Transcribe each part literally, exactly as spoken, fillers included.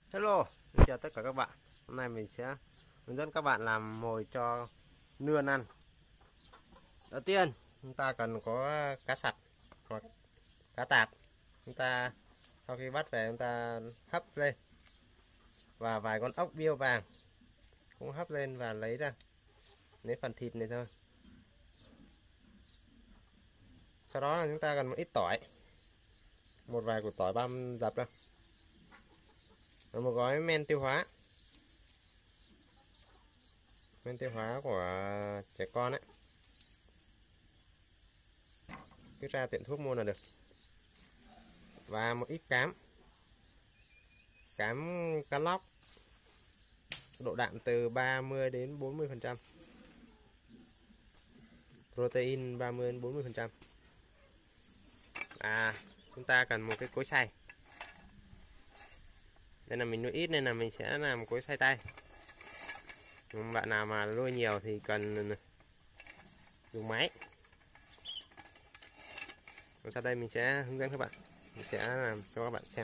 Hello, chào tất cả các bạn. Hôm nay mình sẽ hướng dẫn các bạn làm mồi cho nươn ăn. Đầu tiên, chúng ta cần có cá sặc hoặc cá tạp. Chúng ta sau khi bắt về chúng ta hấp lên và vài con ốc biêu vàng cũng hấp lên và lấy ra, lấy phần thịt này thôi. Sau đó là chúng ta cần một ít tỏi, một vài củ tỏi băm dập ra, một gói men tiêu hóa. Men tiêu hóa của trẻ con ấy, cứ ra tiệm thuốc mua là được. Và một ít cám, cám cá lóc, độ đạm từ ba mươi đến bốn mươi phần trăm, protein ba mươi đến bốn mươi phần trăm. À, chúng ta cần một cái cối xay. Đây là mình nuôi ít nên là mình sẽ làm cối xay tay. Bạn nào mà nuôi nhiều thì cần dùng máy. Còn sau đây mình sẽ hướng dẫn các bạn, mình sẽ làm cho các bạn xem.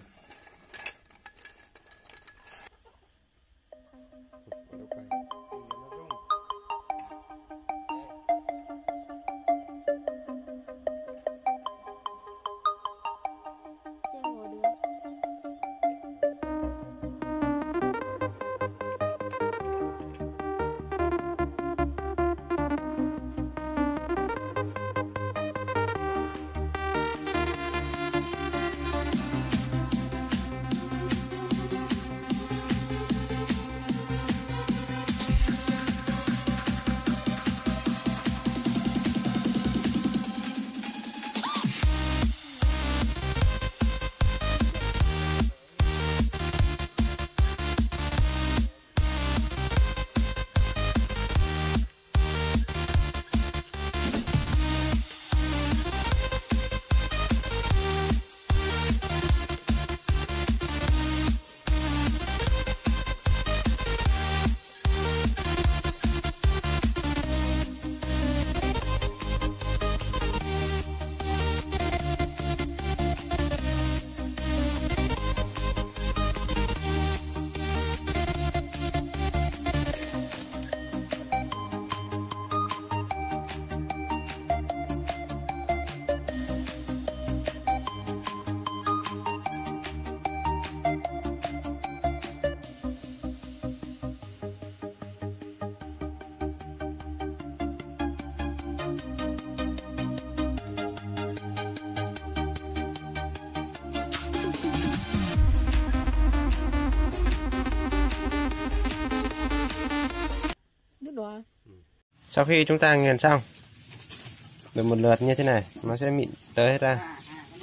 Sau khi chúng ta nghiền xong được một lượt như thế này, nó sẽ mịn tới hết ra.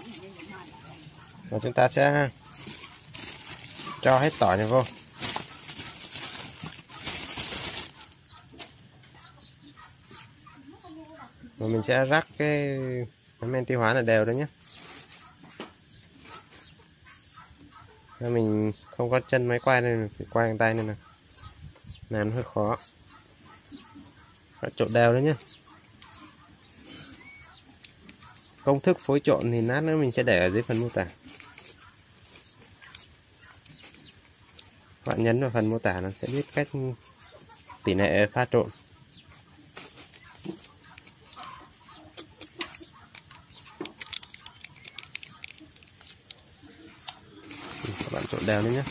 Và chúng ta sẽ cho hết tỏi này vô. Và mình sẽ rắc cái men tiêu hóa này đều đấy nhé. Mình không có chân máy quay nên mình phải quay bằng tay nên là làm nó hơi khó. Trộn đều đấy nhé. Công thức phối trộn thì lát nữa mình sẽ để ở dưới phần mô tả. Bạn nhấn vào phần mô tả là sẽ biết cách tỷ lệ pha trộn. Các bạn trộn đều đấy nhé.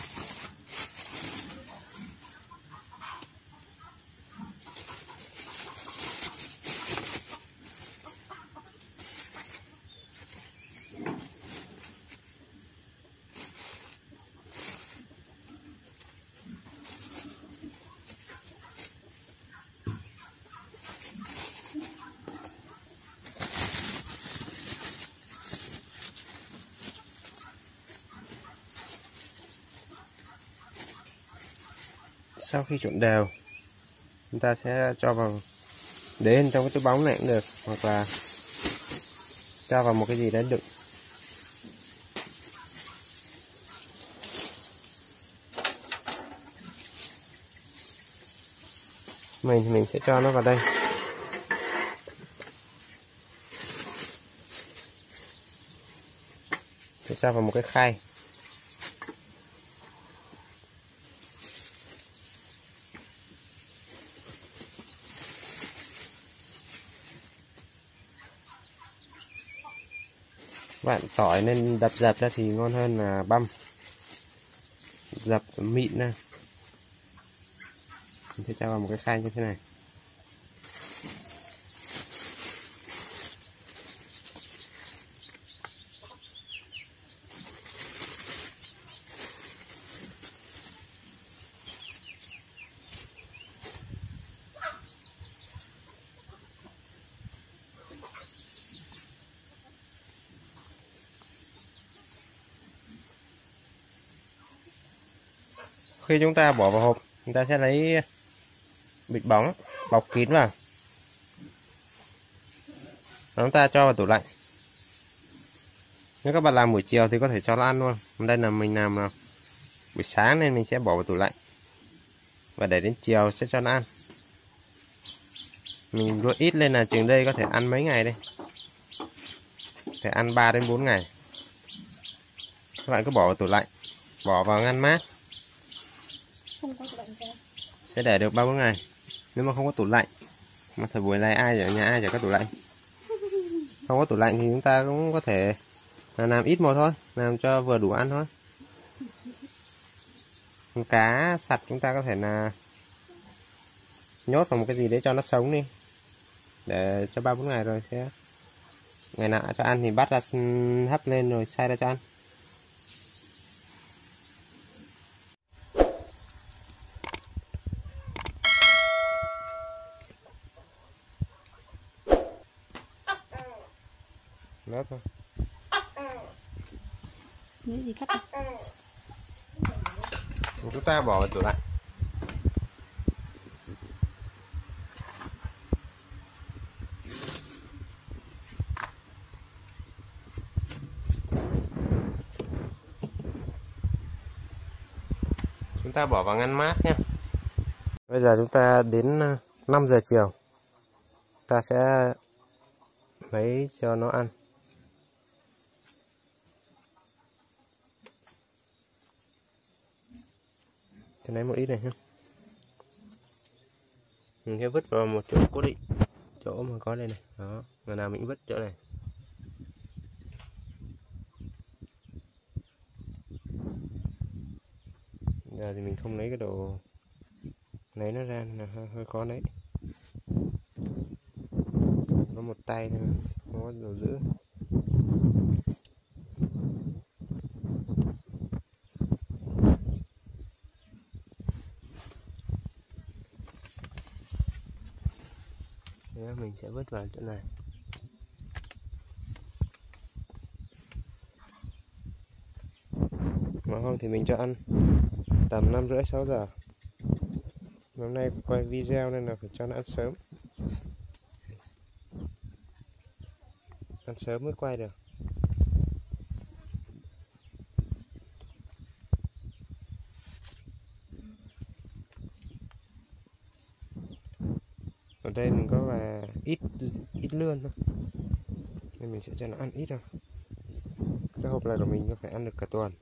Sau khi trộn đều, chúng ta sẽ cho vào để lên trong cái túi bóng này cũng được, hoặc là cho vào một cái gì đấy đựng. Mình mình sẽ cho nó vào đây. Sẽ cho vào một cái khay. Bạn tỏi nên đập dập ra thì ngon hơn là băm. Dập mịn ra. Mình sẽ cho vào một cái khay như thế này. Khi chúng ta bỏ vào hộp, chúng ta sẽ lấy bịch bóng bọc kín vào. Chúng ta cho vào tủ lạnh. Nếu các bạn làm buổi chiều thì có thể cho nó ăn luôn. Đây là mình làm buổi sáng nên mình sẽ bỏ vào tủ lạnh. Và để đến chiều sẽ cho nó ăn. Mình luộc ít lên là chừng đây có thể ăn mấy ngày đây. Có thể ăn ba đến bốn ngày. Các bạn cứ bỏ vào tủ lạnh, bỏ vào ngăn mát. Không có tủ lạnh sao? Sẽ để được ba bốn ngày. Nếu mà không có tủ lạnh, mà thời buổi này ai ở nhà ai chả có tủ lạnh. Không có tủ lạnh thì chúng ta cũng có thể làm ít một thôi, làm cho vừa đủ ăn thôi. Cá sạch chúng ta có thể là nhốt vào một cái gì để cho nó sống đi, để cho ba bốn ngày rồi sẽ ngày nào cho ăn thì bắt ra hấp lên rồi xay ra cho ăn. Lớp thôi. Những gì cắt à? Chúng ta bỏ vào tủ lạnh. Chúng ta bỏ vào ngăn mát nhé. Bây giờ chúng ta đến năm giờ chiều. Ta sẽ lấy cho nó ăn. Tôi lấy một ít này nhé. Mình sẽ vứt vào một chỗ cố định, chỗ mà có đây này. Đó, ngày nào mình vứt chỗ này. Giờ thì mình không lấy cái đồ lấy nó ra là hơi, hơi khó lấy. Có một tay thôi, không có đồ giữ. Đấy, mình sẽ vứt vào chỗ này. Mà không thì mình cho ăn tầm năm rưỡi sáu giờ. Hôm nay quay video nên là phải cho nó ăn sớm. Ăn sớm mới quay được. Ở đây mình có và ít ít lươn thôi, nên mình sẽ cho nó ăn ít thôi. Cái hộp này của mình có phải ăn được cả tuần.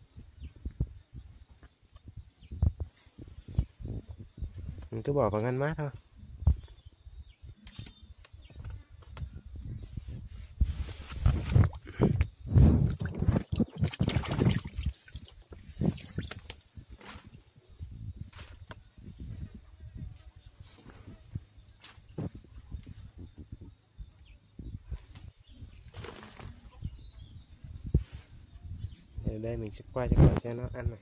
Mình cứ bỏ vào ngăn mát thôi. Ở đây mình sẽ quay cho các bạn xem nó ăn này.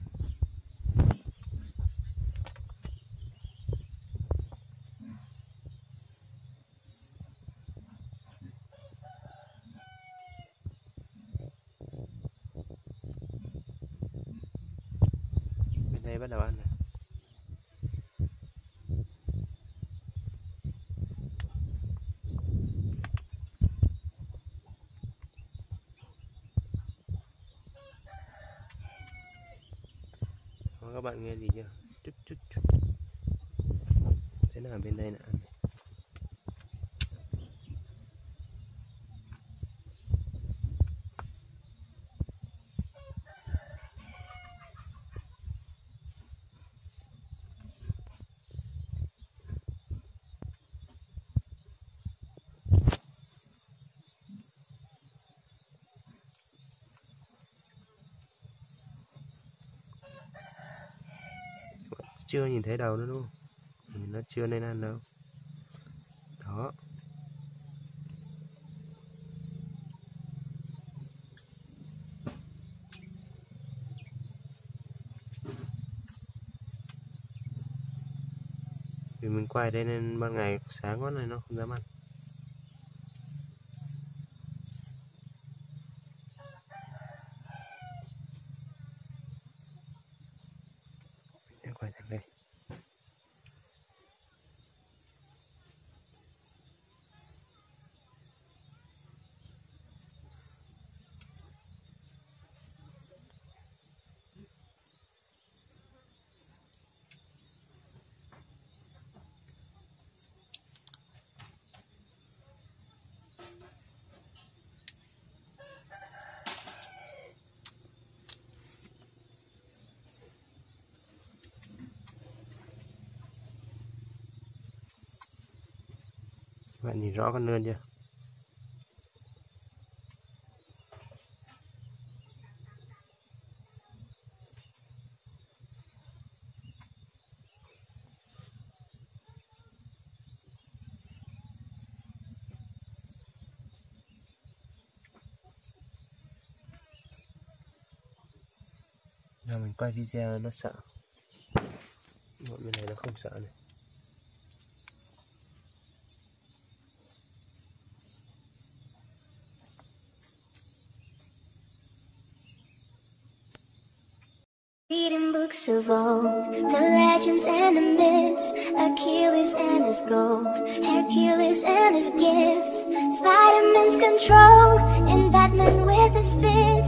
Bên đây bắt đầu ăn này. Các bạn nghe gì chưa? Chút chút chút. Thế nào bên đây là ăn. chưa nhìn thấy đầu nữa đúng không? Nó chưa nên ăn đâu. Đó. Vì mình quay đây nên ban ngày sáng quá này nó không dám ăn. Để quay sang đây. Các bạn nhìn rõ con lươn chưa? Giờ mình quay video nó sợ. Bọn bên này nó không sợ này. Reading books of old, the legends and the myths, Achilles and his gold, Hercules and his gifts, Spider-Man's control, and Batman with his spear.